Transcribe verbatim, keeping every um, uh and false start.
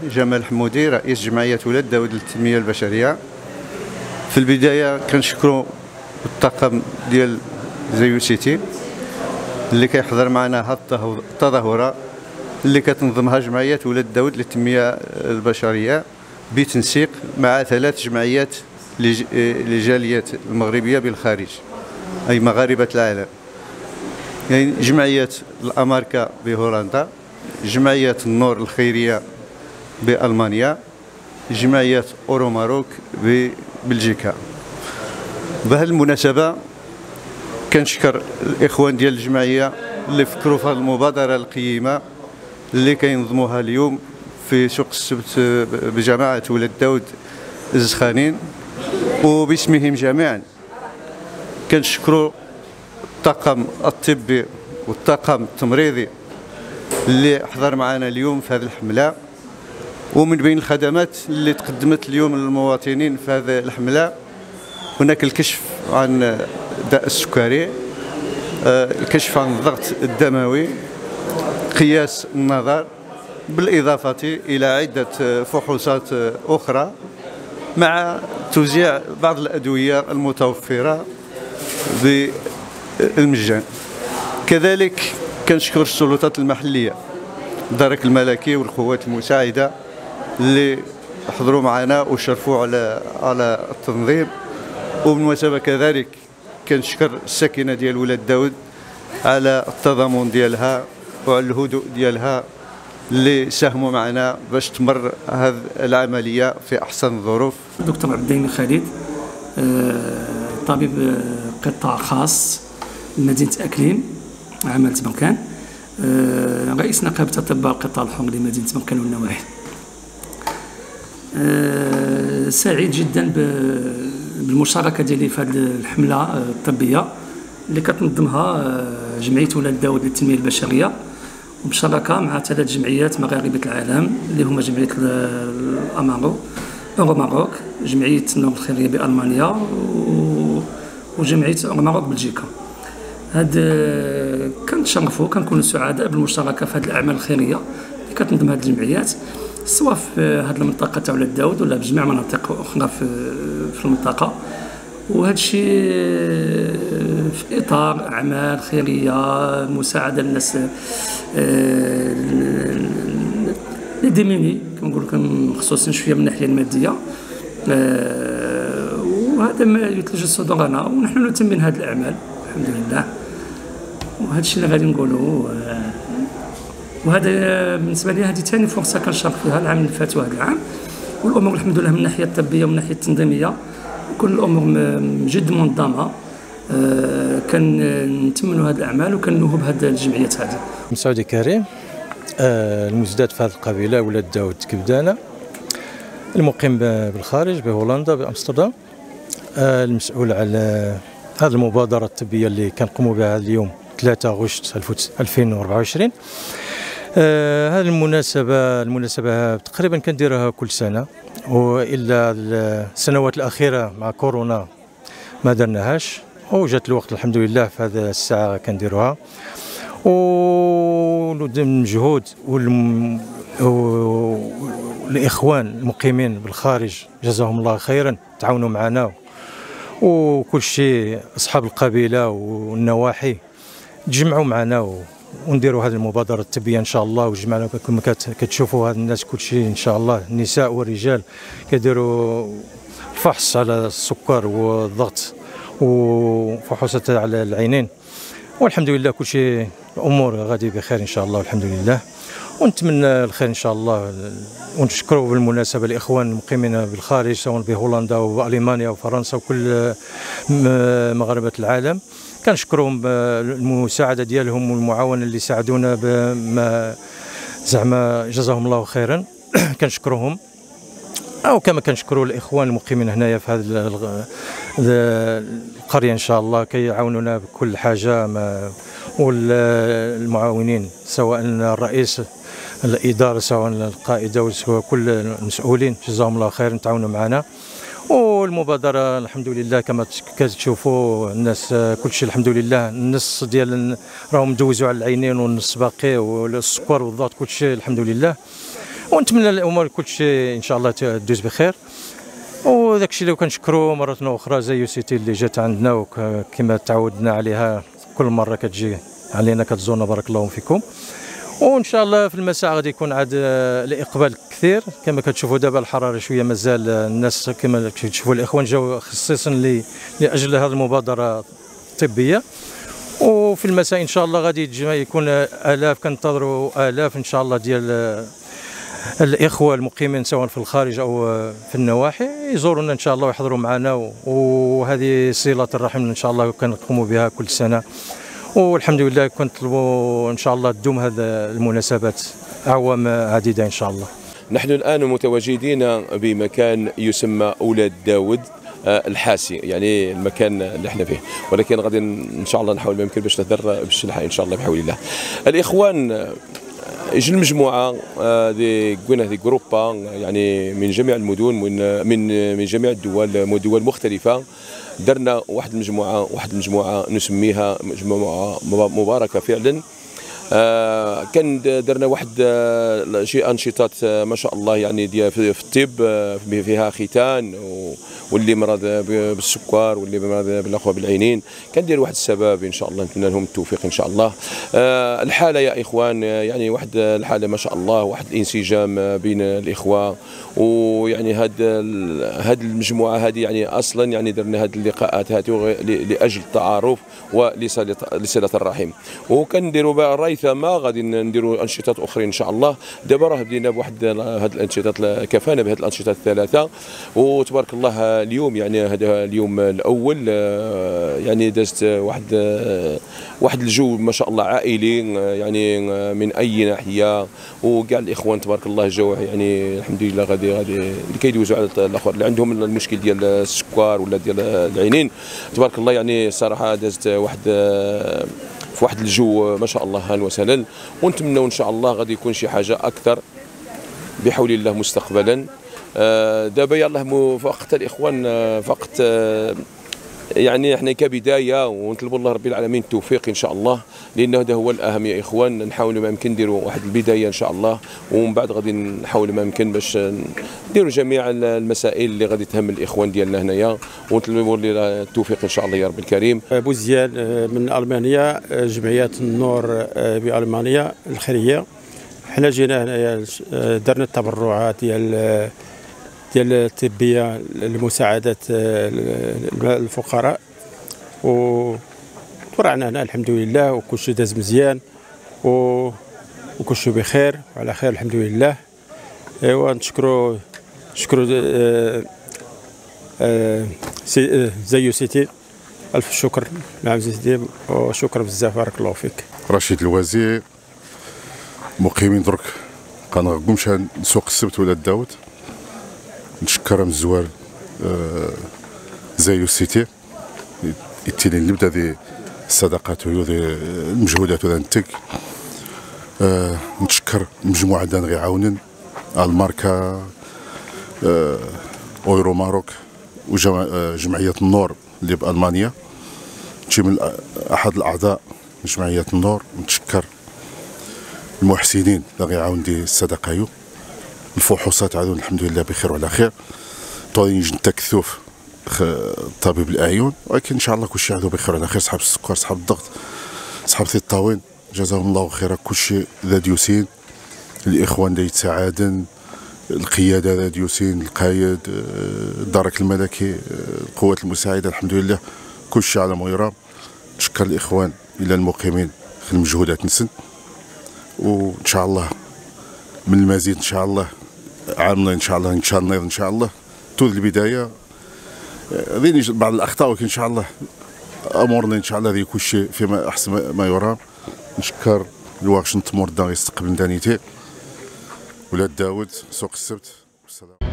جمال حمودي، رئيس جمعية ولاد داود للتنمية البشرية. في البداية كنشكروا الطاقم ديال زيو سيتي اللي كيحضر معنا هذه التظاهرة اللي كتنظمها جمعية ولاد داود للتنمية البشرية بتنسيق مع ثلاث جمعيات للجاليات المغربية بالخارج، أي مغاربة العالم. يعني جمعية الأماركا بهولندا، جمعية النور الخيرية بألمانيا، جمعية أورو ماروك ببلجيكا. بهذه المناسبة كنشكر الإخوان ديال الجمعية اللي فكروا في هذه المبادرة القيمة اللي كينظموها اليوم في سوق السبت بجماعة ولاد داود الزخانين، وباسمهم جميعا كنشكروا الطاقم الطبي والطاقم التمريضي اللي حضر معنا اليوم في هذه الحملة. ومن بين الخدمات اللي تقدمت اليوم للمواطنين في هذه الحملة هناك الكشف عن داء السكري، الكشف عن الضغط الدموي، قياس النظر، بالإضافة إلى عدة فحوصات أخرى، مع توزيع بعض الأدوية المتوفرة بالمجان. كذلك كنشكر السلطات المحلية، الدرك الملكي والقوات المساعدة اللي حضروا معنا وشرفوا على على التنظيم. وبالمناسبة كذلك كنشكر الساكنة ديال ولاد داود على التضامن ديالها وعلى الهدوء ديالها اللي ساهموا معنا باش تمر هذه العملية في أحسن الظروف. دكتور عبد الدايم خالد، طبيب قطاع خاص لمدينة أكليم، عملت بركان، رئيس نقابة أطباء القطاع الحر لمدينة بركان والنواحي. سعيد جدا بالمشاركة ديالي في هذه الحملة الطبية اللي كتنظمها جمعية ولاد داود للتنمية البشرية، وبشراكة مع ثلاث جمعيات مغاربة العالم اللي هما جمعية الأمارو أورو ماروك، جمعية النور الخيرية بألمانيا، وجمعية أورو ماروك بلجيكا. هاد كنتشرفوا كنكونوا سعداء بالمشاركة في هذه الأعمال الخيرية اللي كتنظم هذه الجمعيات، سواء في هذه المنطقة تاع ولاد داود ولا بجميع مناطق أخرى في في المنطقة. وهذا الشيء في إطار أعمال خيرية، مساعدة للناس لي ديميني كنقولوا مخصوصين شوية من الناحية المادية، وهذا ما يثلج صدورنا ونحن نتمم هذه الأعمال الحمد لله. وهذا الشيء اللي غادي نقولوا، وهذا بالنسبة لي هذه ثاني فرصة كنشارك فيها العام اللي فات وهذا العام. والأمور الحمد لله من الناحية الطبية ومن الناحية التنظيمية كل الأمور جد منظمة. آه كنتمنوا هذه الأعمال وكنوهوا بهذه الجمعيات هذه. مسعودي كريم، آه المزداد في هذه القبيلة ولاد داود كبدانة، المقيم بالخارج بهولندا بأمستردام، آه المسؤول على هذه المبادرة الطبية اللي كنقوموا بها اليوم ثلاثة أغسطس ألفين وأربعة وعشرين. آه هذه المناسبة المناسبة تقريبا كنديرها كل سنة، وإلا السنوات الأخيرة مع كورونا ما درناهاش، وجات الوقت الحمد لله في هذه الساعة كنديروها. والمجهود والإخوان المقيمين بالخارج جزاهم الله خيرا تعاونوا معنا، وكل شيء أصحاب القبيلة والنواحي تجمعوا معنا ونديروا هذه المبادرة الطبية إن شاء الله. وجمعنا كما كتشوفوا هذا الناس كل شيء إن شاء الله، النساء والرجال كيديروا فحص على السكر والضغط وفحوصات على العينين، والحمد لله كل شيء الأمور غادي بخير إن شاء الله والحمد لله. ونتمنى الخير إن شاء الله. ونشكروا بالمناسبة الإخوان المقيمين بالخارج سواء بهولندا وألمانيا وفرنسا وكل مغاربة العالم، كنشكرهم المساعدة ديالهم والمعاونة اللي ساعدونا بما زعما جزاهم الله خيرا. كنشكرهم، أو كما كنشكروا الإخوان المقيمين هنايا في هذه القرية إن شاء الله كيعاونونا بكل حاجة، والمعاونين سواء الرئيس الإدارة سواء القائدة سواء كل المسؤولين جزاهم الله خير تعاونوا معنا. والمبادرة الحمد لله كما كتشوفوا الناس كل شيء الحمد لله، النص ديال راهم دوزوا على العينين والنص باقي، والسكر والضغط كل شيء الحمد لله. ونتمنى الامور كل شيء ان شاء الله تدوز بخير. وداك الشيء اللي كنشكروا مره اخرى زيو سيتي اللي جات عندنا وكما تعودنا عليها كل مره كتجي علينا كتزورنا، بارك الله فيكم. وان شاء الله في المساء غادي يكون عاد الاقبال كثير كما كتشوفوا دابا الحراره شويه مازال الناس كما كتشوفوا الاخوان جاوا خصيصا لاجل هذه المبادره الطبيه. وفي المساء ان شاء الله غادي يتجمع يكون الاف، كنتظروا الاف ان شاء الله ديال الاخوه المقيمين سواء في الخارج او في النواحي يزورونا ان شاء الله ويحضروا معنا، وهذه صله الرحم ان شاء الله كنقوموا بها كل سنه. والحمد لله كنطلبوا ان شاء الله تدوم هذه المناسبات اعوام عديده ان شاء الله. نحن الان متواجدين بمكان يسمى اولاد داود الحاسي، يعني المكان اللي احنا فيه، ولكن غادي ان شاء الله نحاول ما يمكن باش نهضر باش نلحق ان شاء الله بحول الله. الاخوان اجى المجموعه دي قلنا دي جروبا يعني من جميع المدن من من من جميع الدول دول مختلفه، درنا واحد المجموعه واحد المجموعه نسميها مجموعه مباركه فعلا. آه كان درنا واحد آه شي انشطات آه ما شاء الله يعني ديال في الطب آه فيها ختان، واللي مرض بالسكر واللي مرض بالاخوه بالعينين كندير واحد السبب ان شاء الله، نتمنى لهم التوفيق ان شاء الله. آه الحاله يا اخوان يعني واحد الحاله ما شاء الله، واحد الانسجام بين الاخوه، ويعني هاد هاد المجموعه هذه يعني اصلا يعني درنا هاد اللقاءات هذه لاجل التعارف ولصله الرحم، وكنديروا ريثما غادي نديروا انشطات اخرين ان شاء الله. دابا راه بدينا بواحد هاد الانشطات، كفانا بهاد الانشطات الثلاثه، وتبارك الله اليوم يعني هذا اليوم الاول يعني دازت واحد واحد الجو ما شاء الله عائلي، يعني من اي ناحيه، وكاع الاخوان تبارك الله جاو يعني الحمد لله غادي غادي اللي كيدوزوا على الاخر اللي عندهم المشكل ديال السكر ولا ديال العينين، تبارك الله يعني الصراحه دازت واحد في واحد الجو ما شاء الله هان وسهلا. ونتمنوا ان شاء الله غادي يكون شي حاجه اكثر بحول الله مستقبلا. دابا يلاه فقط الاخوان فقط يعني احنا كبدايه، ونطلبوا الله رب العالمين التوفيق ان شاء الله، لانه هذا هو الاهم يا اخوان. نحاولوا ما يمكن نديروا واحد البدايه ان شاء الله، ومن بعد غادي نحاولوا ما يمكن باش نديروا جميع المسائل اللي غادي تهم الاخوان ديالنا هنايا، ونطلبوا التوفيق ان شاء الله يا رب الكريم. بوزيان من المانيا، جمعيه النور بالمانيا الخيريه. حنا جينا هنايا درنا التبرعات ديال ديال الطبيه لمساعده الفقراء، وتبرعنا هنا الحمد لله، وكل شيء داز مزيان وكل شيء بخير وعلى خير الحمد لله. ايوا نشكروا نشكروا زيو سيتي، الف شكر. نعم سيدي، وشكرا بزاف، بارك الله فيك. رشيد الوزير، مقيمين درك كنغقومش سوق السبت ولا داود. نشكر من الزوار آه زيو سيتي يتيني نبدا ذي الصداقات وذي المجهودات وذا نتك. آه نشكر مجموعه دان غي عاونن الماركه آه اويرو ماروك وجمعيه النور اللي بالمانيا، تجي من احد الاعضاء جمعيه النور. نتشكر المحسنين اللي غيعاون دي الصدقه، الفحوصات عادوا الحمد لله بخير وعلى خير. طوين جنتا كثوف طبيب الاعين، ولكن ان شاء الله كلشي عادوا بخير وعلى خير. صحاب السكر، صحاب الضغط، صحاب الطاوين، جزاهم الله خيرا. كلشي ذا ديوسين، الاخوان اللي يتساعدن، القياده ذا ديوسين، القايد، الدرك الملكي، القوات المساعده، الحمد لله كلشي على ما يرام. نشكر الاخوان الى المقيمين في المجهودات نسن، وان شاء الله من المزيد ان شاء الله عامنا ان شاء الله ان شاء الله ان شاء الله تود البدايه ذيني بعض الاخطاء، ولكن ان شاء الله امورنا ان شاء الله ذي كل شيء فيما احسن ما يرام. نشكر الواقش نتمر دا يستقبل دانيتي ولاد داود سوق السبت. والسلام.